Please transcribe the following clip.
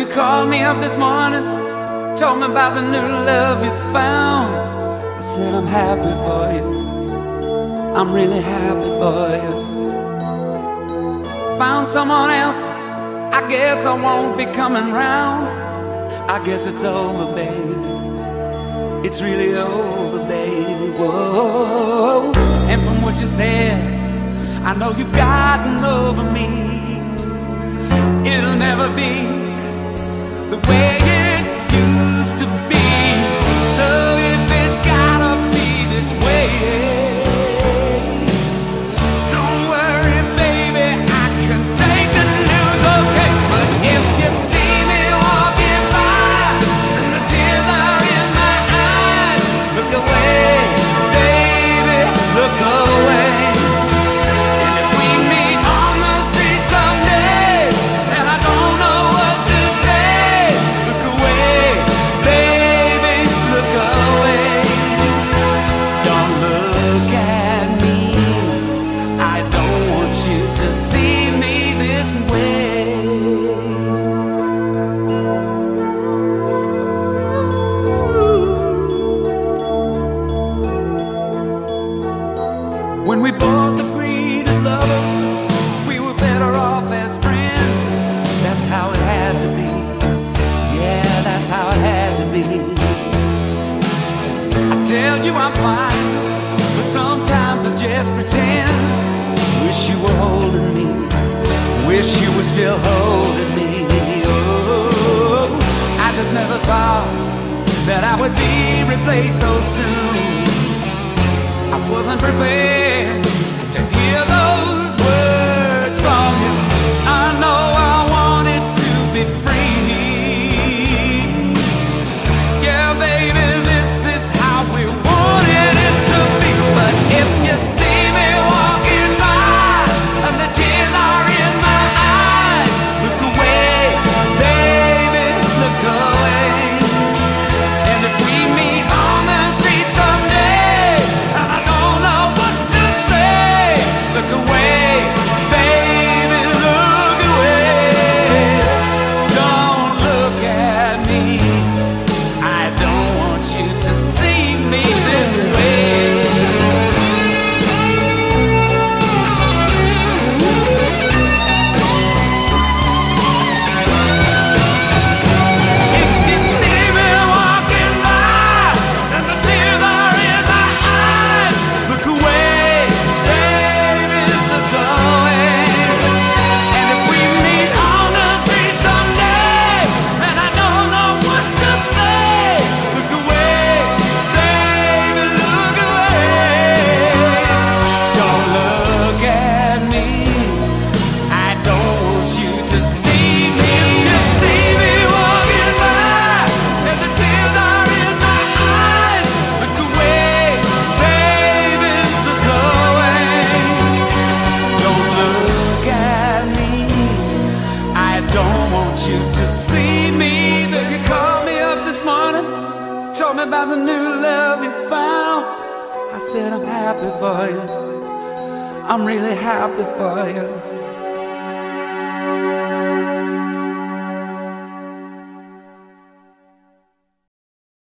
called me up this morning, told me about the new love you found. I said I'm happy for you, I'm really happy for you. Found someone else, I guess I won't be coming round. I guess it's over, baby, it's really over, baby, whoa. And from what you said, I know you've gotten over me. It'll never be the way it used to be. So if it's gotta be this way, don't worry, baby, I can take the news, okay? But if you see me walking by and the tears are in my eyes, look away, baby, look away. When we both agreed as lovers, we were better off as friends. That's how it had to be. Yeah, that's how it had to be. I tell you I'm fine, but sometimes I just pretend. Wish you were holding me, wish you were still holding me. Oh, I just never thought that I would be replaced so soon. I wasn't prepared to hear those words from you. I know I wanted to be free. Yeah, baby, this is how we wanted it to be. But if you see me walking by and the tears are in my eyes, look away, baby, look away. And if we meet on the street someday, look away, baby, look away. Don't look at me, I don't want you to see me this way. If you see me walking by and the tears are in my eyes, look away. Told me about the new love you found. I said I'm happy for you, I'm really happy for you.